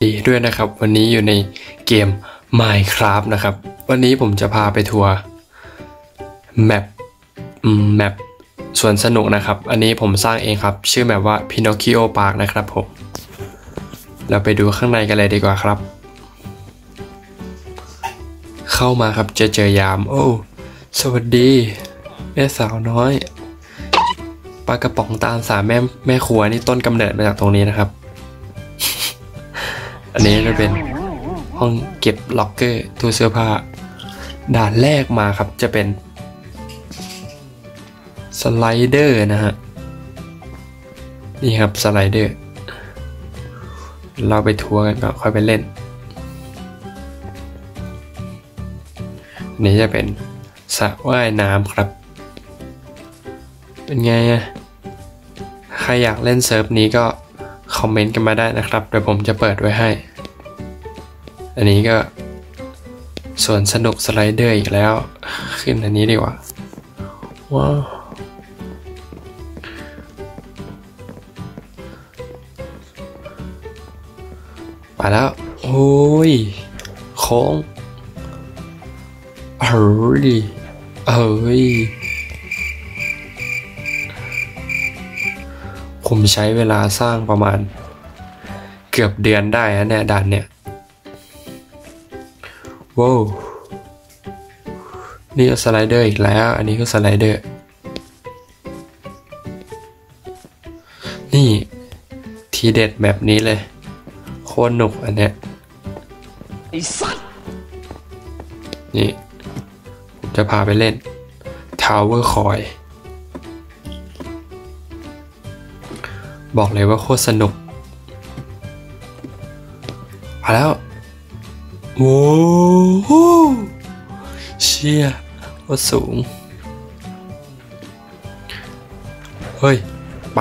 ดีด้วยนะครับวันนี้อยู่ในเกม Minecraft นะครับวันนี้ผมจะพาไปทัวร์แมปสวนสนุกนะครับอันนี้ผมสร้างเองครับชื่อแมปว่า Pinocchio Park นะครับผมเราไปดูข้างในกันเลยดีกว่าครับเข้ามาครับเจอยามโอ้สวัสดีแม่สาวน้อยปลากระป๋องตาลสามแม่ครัวนี่ต้นกำเนิดมาจากตรงนี้นะครับ อันนี้จะเป็นห้องเก็บล็อกเกอร์ตู้เสื้อผ้าด่านแรกมาครับจะเป็นสไลเดอร์นะฮะนี่ครับสไลเดอร์เราไปทัวร์กันก่อนค่อยไปเล่นนี่จะเป็นสระว่ายน้ำครับเป็นไงอะใครอยากเล่นเซิร์ฟนี้ก็คอมเมนต์กันมาได้นะครับเดี๋ยวผมจะเปิดไว้ให้อันนี้ก็ส่วนสนุกสไลเดอร์อีกแล้วขึ้นอันนี้ดีกว่าว้าวไปแล้วโอ้ยโค้งเฮ้ยผมใช้เวลาสร้างประมาณเกือบเดือนได้นะเนี่ยด่านเนี่ยว้าวนี่ก็สไลเดอร์อีกแล้วอันนี้ก็สไลเดอร์นี่ทีเด็ดแบบนี้เลยโคตรหนุกอันเนี้ยไอ้สัสนี่ผมจะพาไปเล่น Tower Coin บอกเลยว่าโคตรสนุกมาแล้วโว้โหเชี่ยโคตรสูงเฮ้ยไป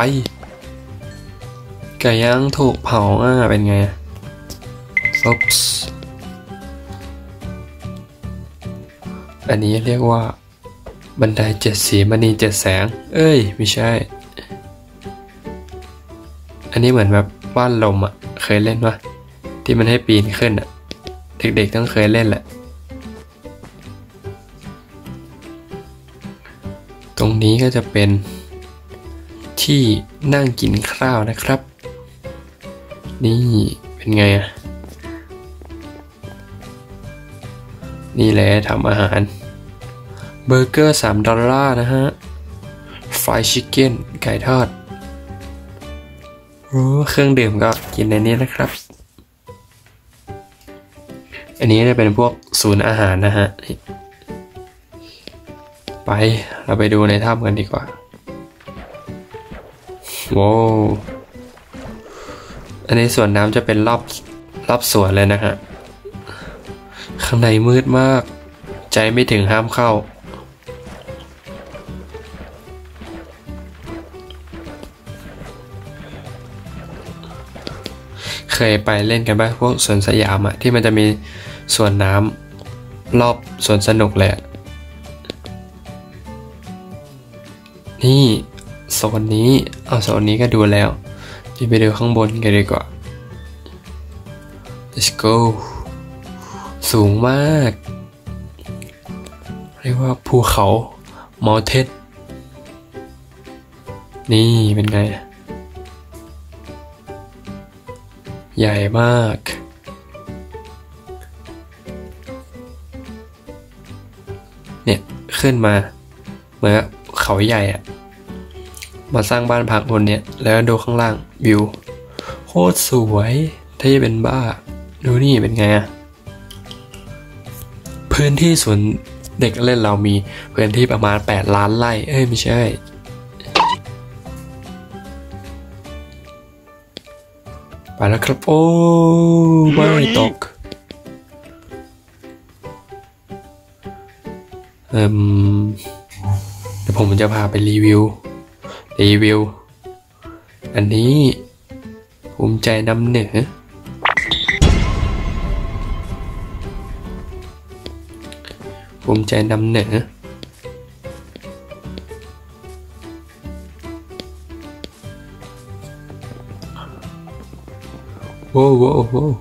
ไก่ย่างถูกเผาเป็นไงอุ๊ปส์อันนี้เรียกว่าบันได7 สีมณี7 แสงเอ้ยไม่ใช่อันนี้เหมือนแบบบ้านลมเคยเล่นปะที่มันให้ปีนขึ้นเด็กๆต้องเคยเล่นแหละตรงนี้ก็จะเป็นที่นั่งกินข้าวนะครับนี่เป็นไงนี่แหละทำอาหารเบอร์เกอร์$3นะฮะฟรายชิคเก้นไก่ทอดเครื่องดื่มก็กินในนี้นะครับอันนี้จะเป็นพวกศูนย์อาหารนะฮะไปเราไปดูในถ้ำกันดีกว่าว้าวอันนี้สวนน้ำจะเป็นรอบสวนเลยนะฮะข้างในมืดมากใจไม่ถึงห้ามเข้าเคยไปเล่นกันบ้างพวกสวนสยามที่มันจะมีสวนน้ำรอบสวนสนุกเลยนี่โซนนี้โซนนี้ก็ดูแล้วไปดูข้างบนกันดีกว่า let's go สูงมากเรียกว่าภูเขามอลเทนนี่เป็นไงใหญ่มากเนี่ยขึ้นมาเหมือนเขาใหญ่มาสร้างบ้านพักบนเนี่ยแล้วดูข้างล่างวิวโคตรสวยถ้าจะเป็นบ้าดูนี่เป็นไงพื้นที่สวนเด็กเล่นเรามีพื้นที่ประมาณ8 ล้านไร่ไม่ใช่ไปแล้วครับโอ้ไม่ตกเดี๋ยวผมจะพาไปรีวิวอันนี้ภูมิใจนำเหนือโว้โว้โว้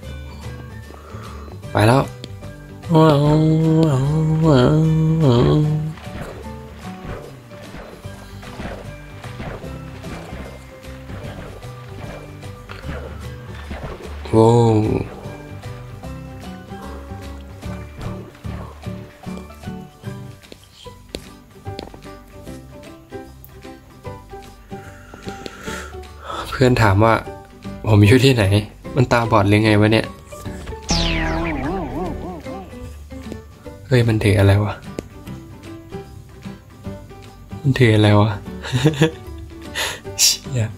ไปแล้วว้าวว้าวว้าวโว้เพื่อนถามว่าผมอยู่ที่ไหนมันตาบอดหรือไงวะเนี่ยเฮ้ยมันถืออะไรวะมันถืออะไรวะ เชี่ย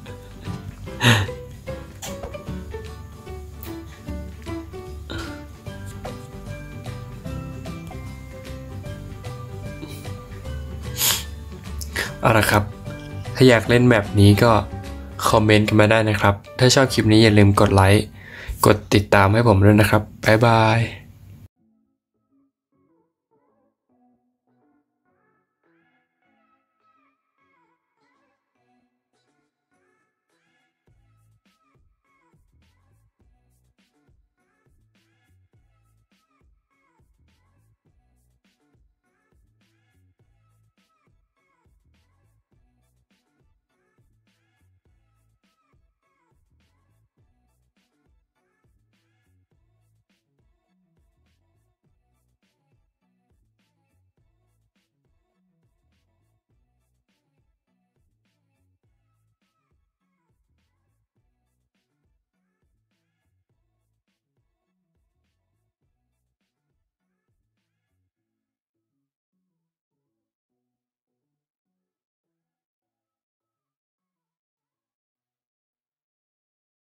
เอาละครับถ้าอยากเล่นแบบนี้ก็คอมเมนต์กันมาได้นะครับถ้าชอบคลิปนี้อย่าลืมกดไลค์กดติดตามให้ผมด้วยนะครับบ๊ายบาย